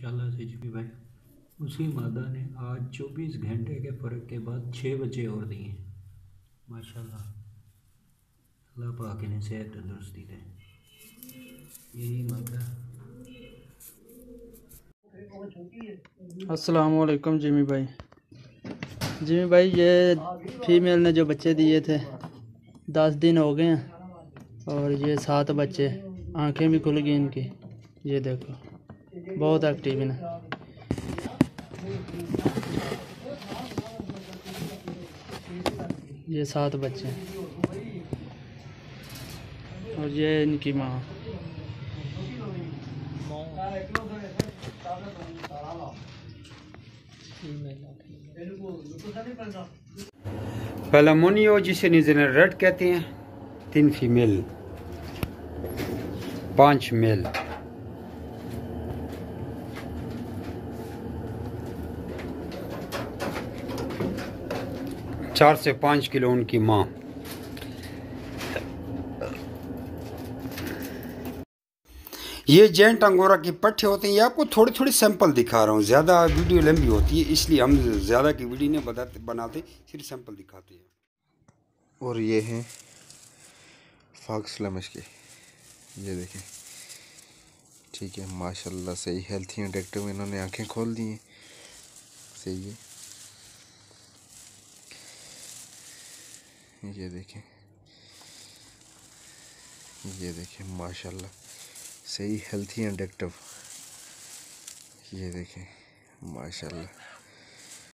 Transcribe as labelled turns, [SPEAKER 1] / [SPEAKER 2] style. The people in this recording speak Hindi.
[SPEAKER 1] माशाल्लाह से जी भाई। उसी मादा ने आज 24 घंटे के फ़र्क के बाद 6 बच्चे और दिए हैं माशाल्लाह। अल्लाह पाक इन्हें सेहत तंदुरुस्ती दे। यही मादा।
[SPEAKER 2] अस्सलाम वालेकुम जिमी भाई। जिमी भाई, ये फीमेल ने जो बच्चे दिए थे 10 दिन हो गए हैं और ये 7 बच्चे, आंखें भी खुल गई इनकी। ये देखो, बहुत एक्टिव है। ये 7 बच्चे हैं और ये इनकी माँ।
[SPEAKER 3] पेलामोनियो जिसे न्यूजीलैंड रेड कहते हैं, 3 फीमेल 5 मेल। चार से 5 किलो उनकी माँ। ये जेंट अंगोरा की पट्टे होते हैं। ये आपको थोड़ी थोड़ी सैंपल दिखा रहा हूँ, ज़्यादा वीडियो लंबी होती है इसलिए हम ज़्यादा की वीडियो नहीं बनाते, सिर्फ सैंपल दिखाते हैं।
[SPEAKER 4] और ये हैं फॉक्स फ्लेमिश के, ये देखें। ठीक है, माशाल्लाह सही हेल्थी एंड एक्टिव। इन्होंने आंखें खोल दी हैं, सही है। ये देखें, ये देखें माशाल्लाह सही हेल्थी एंड एक्टिव। ये देखें माशाल्लाह।